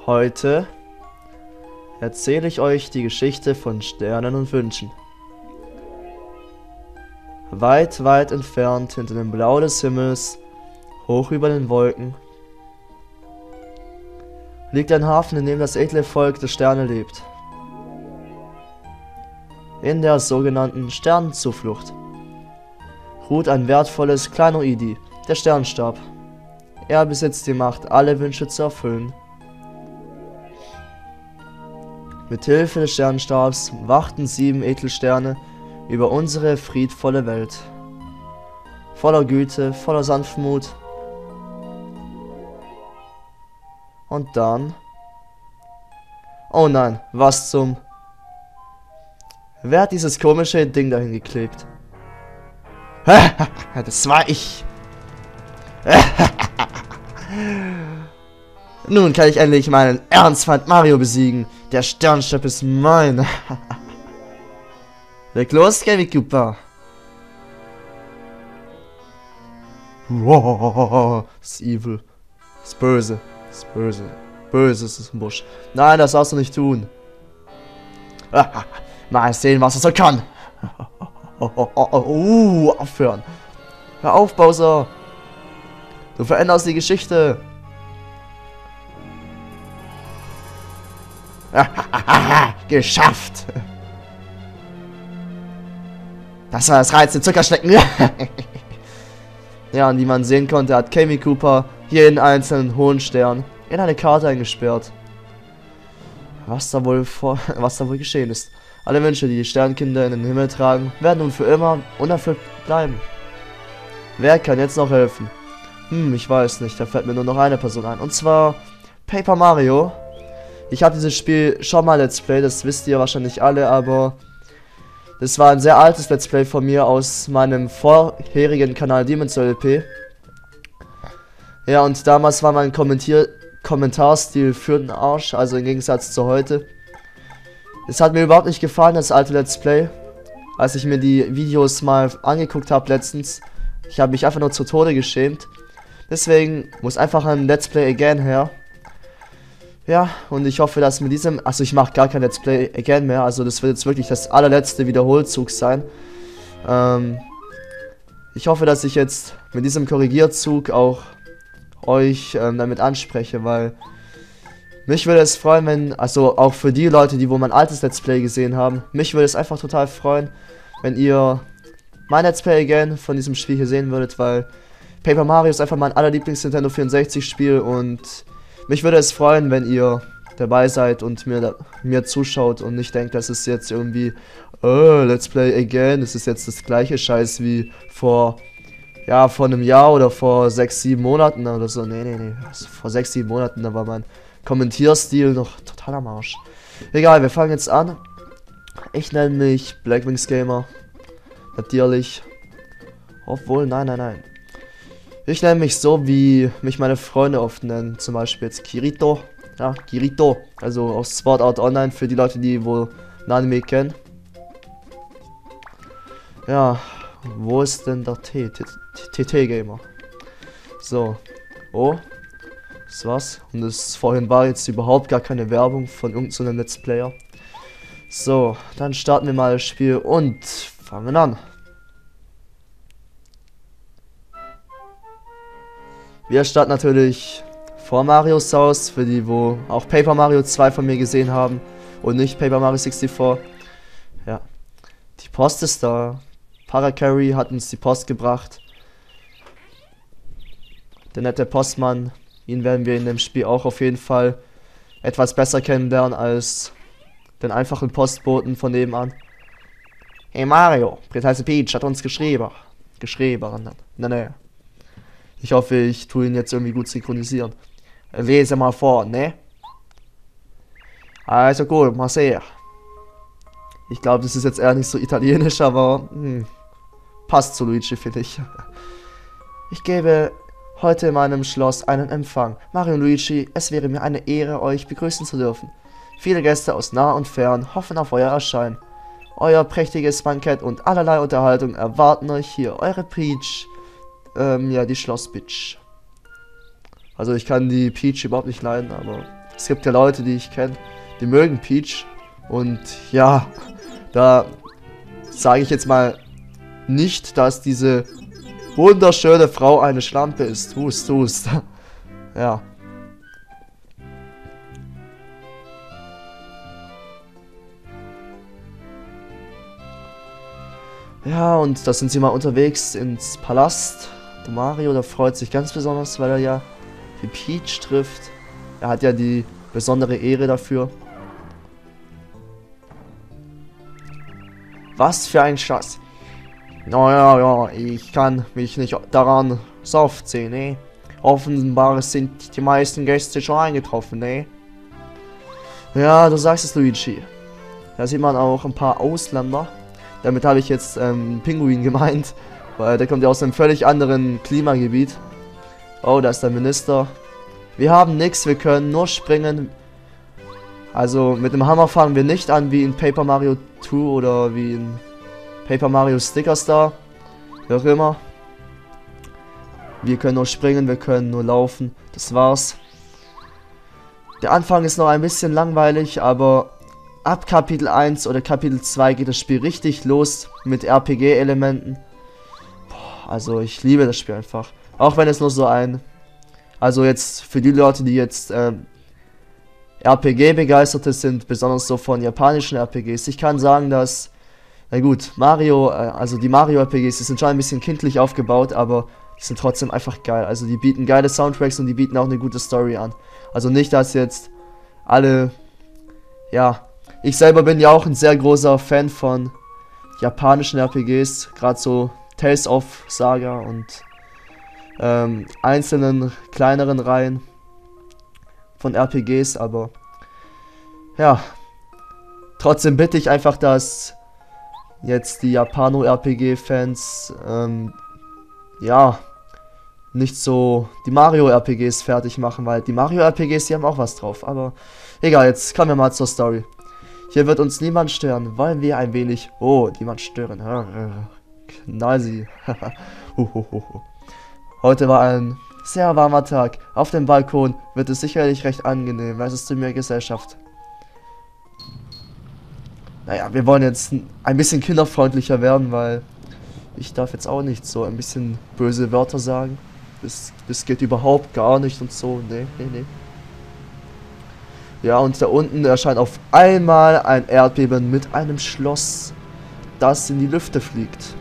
Heute erzähle ich euch die Geschichte von Sternen und Wünschen. Weit, weit entfernt hinter dem Blau des Himmels, hoch über den Wolken, liegt ein Hafen, in dem das edle Volk der Sterne lebt. In der sogenannten Sternenzuflucht ruht ein wertvolles Kleinoidi, der Sternstab. Er besitzt die Macht, alle Wünsche zu erfüllen. Mit Hilfe des Sternstabs wachten 7 Edelsterne über unsere friedvolle Welt. Voller Güte, voller Sanftmut. Und dann... Oh nein, was zum... Wer hat dieses komische Ding dahin geklebt? Das war ich. Nun kann ich endlich meinen Erzfeind Mario besiegen. Der Sternstab ist mein. Leg los, Gammy Cooper. Wow, das ist evil. Das ist böse. Das ist böse. Böse ist es im Busch. Nein, das darfst du nicht tun. Mal sehen, was er so kann. Aufhören. Hör auf, Bowser. Du veränderst die Geschichte. Geschafft. Das war das reizende Zuckerschlecken. Ja, und wie man sehen konnte, hat Gammy Cooper jeden einzelnen hohen Stern in eine Karte eingesperrt. Was da wohl geschehen ist. Alle Wünsche, die die Sternkinder in den Himmel tragen, werden nun für immer unerfüllt bleiben. Wer kann jetzt noch helfen? Ich weiß nicht, da fällt mir nur noch eine Person ein. Und zwar Paper Mario. Ich habe dieses Spiel schon mal Let's Play, das wisst ihr wahrscheinlich alle, aber das war ein sehr altes Let's Play von mir aus meinem vorherigen Kanal Demon's LP. Ja, und damals war mein Kommentarstil für den Arsch, also im Gegensatz zu heute. Es hat mir überhaupt nicht gefallen, das alte Let's Play. Als ich mir die Videos mal angeguckt habe letztens, ich habe mich einfach nur zu Tode geschämt. Deswegen muss einfach ein Let's Play Again her. Ja, und ich hoffe, dass mit diesem... Also ich mache gar kein Let's Play Again mehr. Also das wird jetzt wirklich das allerletzte Wiederholzug sein. Ich hoffe, dass ich jetzt mit diesem Korrigierzug auch euch damit anspreche, weil... Mich würde es freuen, wenn... Also auch für die Leute, die wo mein altes Let's Play gesehen haben. Mich würde es einfach total freuen, wenn ihr mein Let's Play Again von diesem Spiel hier sehen würdet, weil... Paper Mario ist einfach mein allerlieblings Nintendo 64 Spiel und... Mich würde es freuen, wenn ihr dabei seid und mir zuschaut und nicht denkt, dass es jetzt irgendwie Let's Play Again, es ist jetzt das gleiche Scheiß wie vor einem Jahr oder vor 6-7 Monaten oder so. Nee. Also vor 6-7 Monaten, da war mein Kommentierstil noch total am Arsch. Egal, wir fangen jetzt an. Ich nenne mich Blackwings Gamer. Natürlich. Obwohl, nein. Ich nenne mich so, wie mich meine Freunde oft nennen. Zum Beispiel jetzt Kirito. Ja, Kirito. Also aus Sword Art Online für die Leute, die wohl Anime kennen. Ja, wo ist denn der TT-Gamer? So. Oh. Das war's. Und das vorhin war jetzt überhaupt gar keine Werbung von irgendeinem Let's Player. So, dann starten wir mal das Spiel und fangen an. Wir starten natürlich vor Marios Haus, für die, wo auch Paper Mario 2 von mir gesehen haben und nicht Paper Mario 64. Ja, die Post ist da. Paracarry hat uns die Post gebracht. Der nette Postmann, ihn werden wir in dem Spiel auch auf jeden Fall etwas besser kennenlernen als den einfachen Postboten von nebenan. Hey Mario, Prätise Peach hat uns geschrieben. Nein. Ich hoffe, ich tue ihn jetzt irgendwie gut synchronisieren. Lese mal vor, ne? Also gut, mal sehen. Ich glaube, das ist jetzt eher nicht so italienisch, aber passt zu Luigi, finde ich. Ich gebe heute in meinem Schloss einen Empfang. Mario und Luigi, es wäre mir eine Ehre, euch begrüßen zu dürfen. Viele Gäste aus nah und fern hoffen auf euer Erscheinen. Euer prächtiges Bankett und allerlei Unterhaltung erwarten euch hier. Eure Peach, ja, die Schlossbitch. Also ich kann die Peach überhaupt nicht leiden, aber es gibt ja Leute, die ich kenne, die mögen Peach. Und ja, da sage ich jetzt mal nicht, dass diese wunderschöne Frau eine Schlampe ist. Hust, hust. Ja. Ja, und da sind sie mal unterwegs ins Palast. Der Mario, der freut sich ganz besonders, weil er ja die Peach trifft. Er hat ja die besondere Ehre dafür. Was für ein Schatz. Naja, ich kann mich nicht daran so oft sehen, ne? Offenbar sind die meisten Gäste schon eingetroffen, ne? Ja, du sagst es, Luigi. Da sieht man auch ein paar Ausländer. Damit habe ich jetzt Pinguin gemeint, weil der kommt ja aus einem völlig anderen Klimagebiet. Oh, da ist der Minister. Wir haben nichts, wir können nur springen. Also mit dem Hammer fangen wir nicht an wie in Paper Mario 2 oder wie in Paper Mario Sticker Star. Wie auch immer. Wir können nur springen, wir können nur laufen. Das war's. Der Anfang ist noch ein bisschen langweilig, aber ab Kapitel 1 oder Kapitel 2 geht das Spiel richtig los mit RPG-Elementen. Also ich liebe das Spiel einfach. Auch wenn es nur so ein... Also jetzt für die Leute, die jetzt RPG-Begeisterte sind, besonders so von japanischen RPGs. Ich kann sagen, dass... Na gut, Mario, also die Mario-RPGs, die sind schon ein bisschen kindlich aufgebaut, aber die sind trotzdem einfach geil. Also die bieten geile Soundtracks und die bieten auch eine gute Story an. Also nicht, dass jetzt alle... Ja... Ich selber bin ja auch ein sehr großer Fan von japanischen RPGs, gerade so Tales of Saga und einzelnen kleineren Reihen von RPGs, aber ja, trotzdem bitte ich einfach, dass jetzt die Japano-RPG-Fans ja, nicht so die Mario-RPGs fertig machen, weil die Mario-RPGs, die haben auch was drauf, aber egal, jetzt kommen wir mal zur Story. Hier wird uns niemand stören. Wollen wir ein wenig... Oh, niemand stören. Knall sie. Heute war ein sehr warmer Tag. Auf dem Balkon wird es sicherlich recht angenehm. Leistest du mir Gesellschaft? Naja, wir wollen jetzt ein bisschen kinderfreundlicher werden, weil ich darf jetzt auch nicht so ein bisschen böse Wörter sagen. Das geht überhaupt gar nicht und so. Nee. Ja, und da unten erscheint auf einmal ein Erdbeben mit einem Schloss, das in die Lüfte fliegt.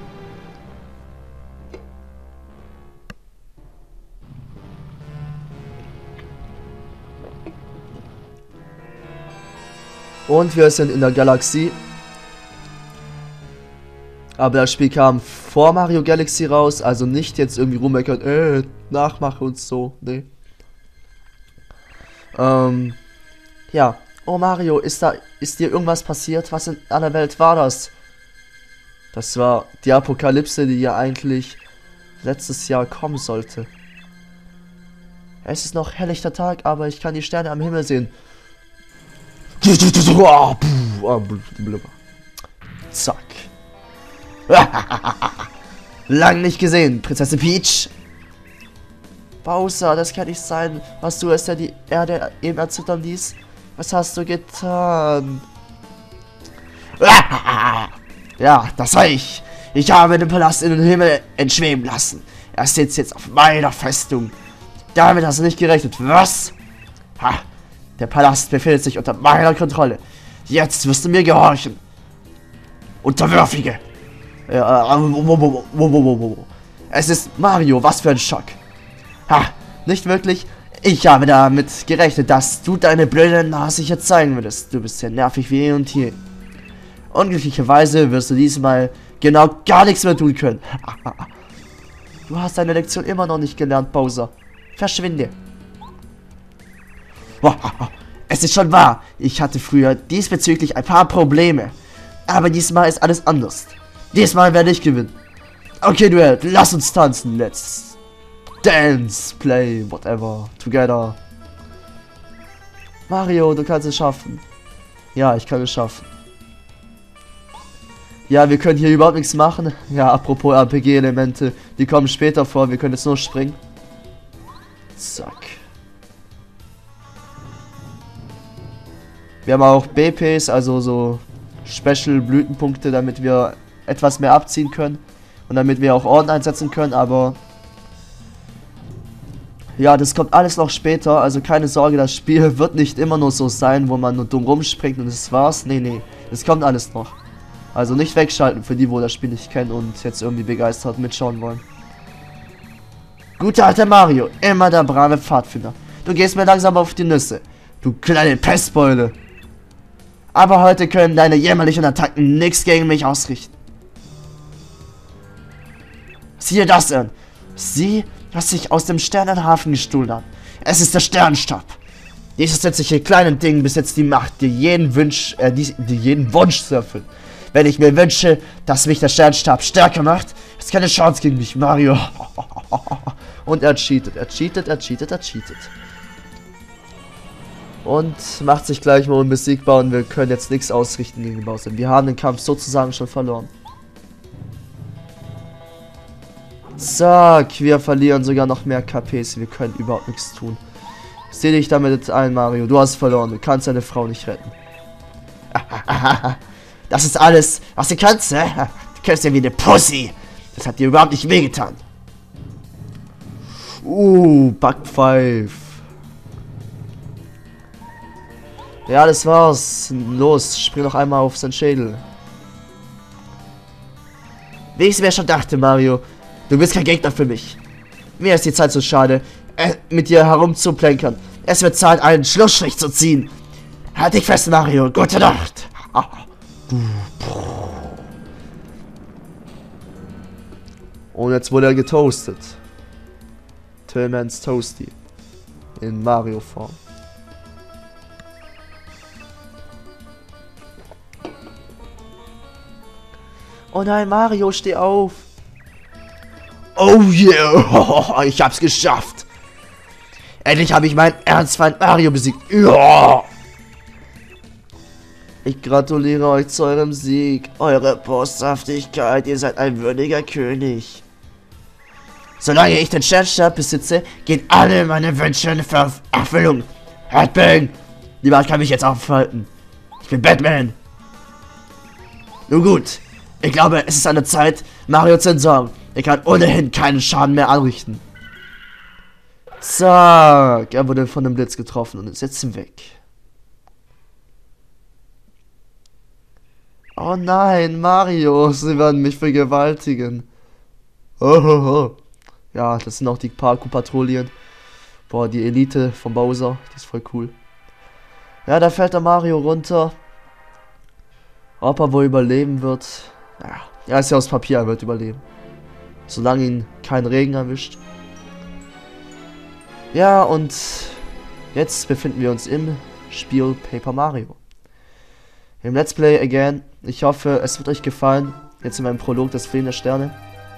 Und wir sind in der Galaxie. Aber das Spiel kam vor Mario Galaxy raus, also nicht jetzt irgendwie rummeckern, Nachmache und so, nee. Ja. Oh Mario, ist dir irgendwas passiert? Was in aller Welt war das? Das war die Apokalypse, die ja eigentlich letztes Jahr kommen sollte. Es ist noch helllichter Tag, aber ich kann die Sterne am Himmel sehen. Zack. Lang nicht gesehen, Prinzessin Peach. Bowser, das kann nicht sein. Was du es, der die Erde eben erzittern ließ? Was hast du getan? Ja, das war ich. Ich habe den Palast in den Himmel entschweben lassen. Er sitzt jetzt auf meiner Festung. Damit hast du nicht gerechnet. Was? Ha, der Palast befindet sich unter meiner Kontrolle. Jetzt wirst du mir gehorchen. Unterwürfige. Es ist Mario, was für ein Schock. Ha, nicht wirklich. Ich habe damit gerechnet, dass du deine blöde Nase hier zeigen würdest. Du bist ja nervig wie eh und je. Unglücklicherweise wirst du diesmal genau gar nichts mehr tun können. Du hast deine Lektion immer noch nicht gelernt, Bowser. Verschwinde. Es ist schon wahr, ich hatte früher diesbezüglich ein paar Probleme. Aber diesmal ist alles anders. Diesmal werde ich gewinnen. Okay, Duell, lass uns tanzen. Let's dance, play, whatever, together. Mario, du kannst es schaffen. Ja, ich kann es schaffen. Ja, wir können hier überhaupt nichts machen. Ja, apropos RPG-Elemente, die kommen später vor. Wir können jetzt nur springen. Zack. Wir haben auch BPs, also so Special Blütenpunkte, damit wir etwas mehr abziehen können. Und damit wir auch Orden einsetzen können, aber... Ja, das kommt alles noch später, also keine Sorge, das Spiel wird nicht immer nur so sein, wo man nur dumm rumspringt und das war's. Nee, nee, das kommt alles noch. Also nicht wegschalten für die, wo das Spiel nicht kennen und jetzt irgendwie begeistert mitschauen wollen. Guter alter Mario, immer der brave Pfadfinder. Du gehst mir langsam auf die Nüsse, du kleine Pestbeule. Aber heute können deine jämmerlichen Attacken nichts gegen mich ausrichten. Siehe das an. Sieh, was sich aus dem Sternenhafen gestohlen hat. Es ist der Sternstab. Dieses nützliche kleine Ding besitzt die Macht, dir jeden Wunsch zu erfüllen. Wenn ich mir wünsche, dass mich der Sternstab stärker macht, ist keine Chance gegen mich, Mario. Und er cheatet. Und macht sich gleich mal unbesiegbar und wir können jetzt nichts ausrichten gegen Bowser. Wir haben den Kampf sozusagen schon verloren. Zack, wir verlieren sogar noch mehr KPs. Wir können überhaupt nichts tun. Seh dich damit ein, Mario. Du hast verloren. Du kannst deine Frau nicht retten. Das ist alles, was du kannst, hä? Du kämpfst ja wie eine Pussy. Das hat dir überhaupt nicht wehgetan. Backpfeif. Ja, das war's. Los, spring noch einmal auf seinen Schädel. Wie ich es mir schon dachte, Mario. Du bist kein Gegner für mich. Mir ist die Zeit so schade, mit dir herumzuplänkern. Es wird Zeit, einen Schlussstrich zu ziehen. Halt dich fest, Mario. Gute Nacht. Und jetzt wurde er getoastet. Tillmans Toasty. In Mario-Form. Oh nein, Mario, steh auf. Oh yeah, ich hab's geschafft. Endlich habe ich meinen Ernstfeind Mario besiegt. Ja. Ich gratuliere euch zu eurem Sieg. Eure Boshaftigkeit, ihr seid ein würdiger König. Solange ich den Sternstab besitze, gehen alle meine Wünsche in Erfüllung. Headbang! Niemand kann mich jetzt aufhalten. Ich bin Batman. Nun gut, ich glaube, es ist an der Zeit, Mario zu entsorgen. Er kann ohnehin keinen Schaden mehr anrichten. Zack, er wurde von dem Blitz getroffen und ist jetzt weg. Oh nein, Mario, sie werden mich vergewaltigen. Ja, das sind auch die Parkour-Patrouillen. Boah, die Elite von Bowser, die ist voll cool. Ja, da fällt der Mario runter. Ob er wohl überleben wird? Ja, er ist ja aus Papier, er wird überleben. Solange ihn kein Regen erwischt. Ja, und jetzt befinden wir uns im Spiel Paper Mario. Im Let's Play again. Ich hoffe, es wird euch gefallen. Jetzt in meinem Prolog, das Fehlen der Sterne.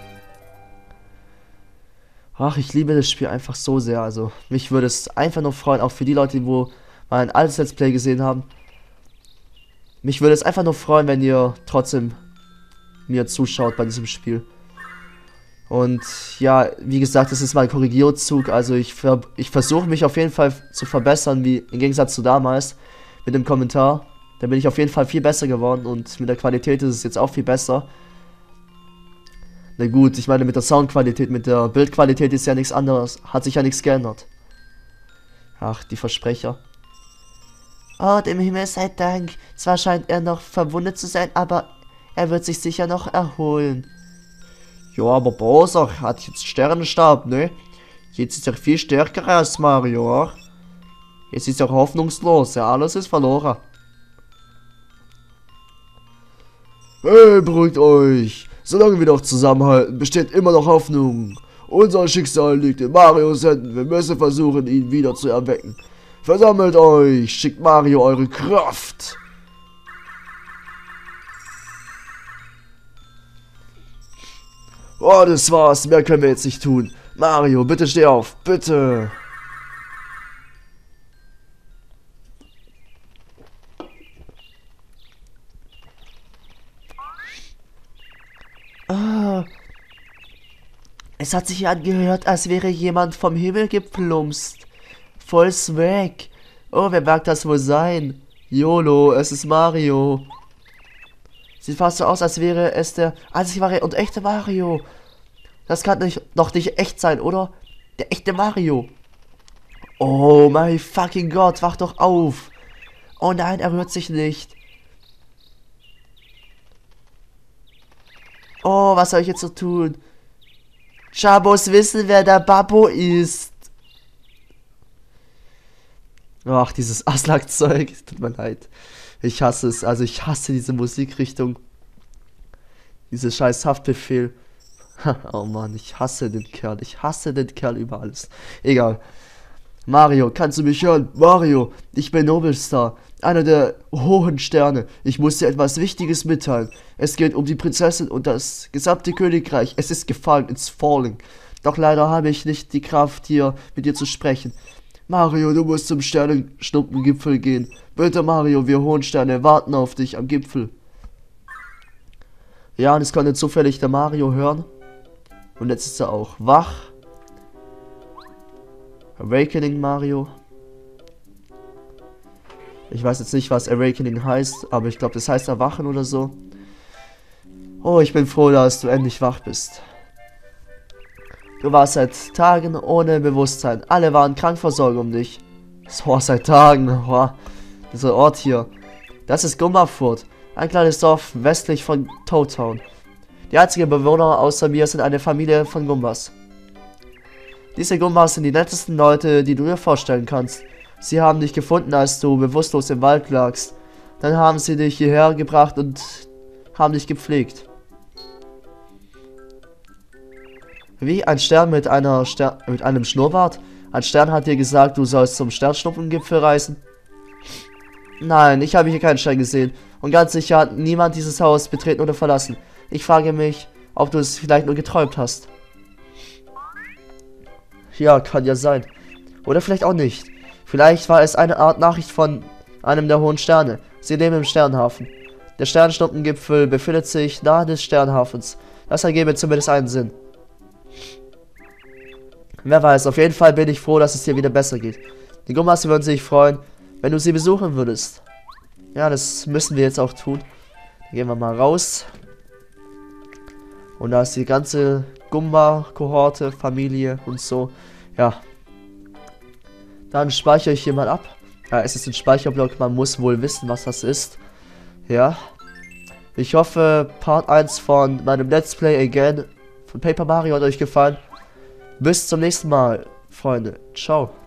Ach, ich liebe das Spiel einfach so sehr. Also, mich würde es einfach nur freuen, auch für die Leute, die mal ein altes Let's Play gesehen haben. Mich würde es einfach nur freuen, wenn ihr trotzdem mir zuschaut bei diesem Spiel. Und ja, wie gesagt, das ist mein Korrigierzug. Also ich versuche mich auf jeden Fall zu verbessern, wie im Gegensatz zu damals mit dem Kommentar. Da bin ich auf jeden Fall viel besser geworden und mit der Qualität ist es jetzt auch viel besser. Na gut, ich meine mit der Soundqualität, mit der Bildqualität ist ja nichts anderes. Hat sich ja nichts geändert. Ach, die Versprecher. Oh, dem Himmel sei Dank. Zwar scheint er noch verwundet zu sein, aber er wird sich sicher noch erholen. Ja, aber Bowser hat jetzt Sternenstab, ne? Jetzt ist er viel stärker als Mario. Jetzt ist er hoffnungslos, ja, alles ist verloren. Hey, beruhigt euch. Solange wir noch zusammenhalten, besteht immer noch Hoffnung. Unser Schicksal liegt in Marios Händen. Wir müssen versuchen, ihn wieder zu erwecken. Versammelt euch, schickt Mario eure Kraft. Oh, das war's. Mehr können wir jetzt nicht tun. Mario, bitte steh auf. Bitte. Ah. Es hat sich angehört, als wäre jemand vom Himmel geplumpst. Voll Swag. Oh, wer mag das wohl sein? YOLO, es ist Mario. Sieht fast so aus, als wäre es der einzig wahre und echte Mario. Das kann doch nicht echt sein, oder? Der echte Mario. Oh mein fucking Gott, wach doch auf. Oh nein, er rührt sich nicht. Oh, was soll ich jetzt so tun? Chabos wissen, wer der Babbo ist. Ach, dieses Aslak-Zeug. Tut mir leid. Ich hasse es. Also ich hasse diese Musikrichtung. Diese scheiß Haftbefehl. Oh Mann, ich hasse den Kerl. Ich hasse den Kerl über alles. Egal. Mario, kannst du mich hören? Mario, ich bin Nobelstar. Einer der hohen Sterne. Ich muss dir etwas Wichtiges mitteilen. Es geht um die Prinzessin und das gesamte Königreich. Es ist gefallen, it's falling. Doch leider habe ich nicht die Kraft, hier mit dir zu sprechen. Mario, du musst zum Sternenschnuppengipfel gehen. Bitte Mario, wir hohen Sterne warten auf dich am Gipfel. Ja, und es konnte zufällig der Mario hören. Und jetzt ist er auch wach. Awakening Mario. Ich weiß jetzt nicht, was Awakening heißt, aber ich glaube, das heißt Erwachen oder so. Oh, ich bin froh, dass du endlich wach bist. Du warst seit Tagen ohne Bewusstsein. Alle waren krank vor Sorge um dich. So, seit Tagen. Oh, dieser Ort hier. Das ist Gumbafurt. Ein kleines Dorf westlich von Toad Town. Die einzigen Bewohner außer mir sind eine Familie von Gumbas. Diese Gumbas sind die nettesten Leute, die du dir vorstellen kannst. Sie haben dich gefunden, als du bewusstlos im Wald lagst. Dann haben sie dich hierher gebracht und haben dich gepflegt. Wie ein Stern mit einem Schnurrbart? Ein Stern hat dir gesagt, du sollst zum Sternschnuppengipfel reisen? Nein, ich habe hier keinen Stern gesehen. Und ganz sicher hat niemand dieses Haus betreten oder verlassen. Ich frage mich, ob du es vielleicht nur geträumt hast. Ja, kann ja sein. Oder vielleicht auch nicht. Vielleicht war es eine Art Nachricht von einem der hohen Sterne. Sie leben im Sternhafen. Der Sternschnuppengipfel befindet sich nahe des Sternhafens. Das ergebe zumindest einen Sinn. Wer weiß, auf jeden Fall bin ich froh, dass es dir wieder besser geht. Die Gummas würden sich freuen, wenn du sie besuchen würdest. Ja, das müssen wir jetzt auch tun. Dann gehen wir mal raus. Und da ist die ganze Gumba-Kohorte, Familie und so. Ja. Dann speichere ich hier mal ab. Ja, es ist ein Speicherblock, man muss wohl wissen, was das ist. Ja. Ich hoffe, Part 1 von meinem Let's Play Again von Paper Mario hat euch gefallen. Bis zum nächsten Mal, Freunde. Ciao.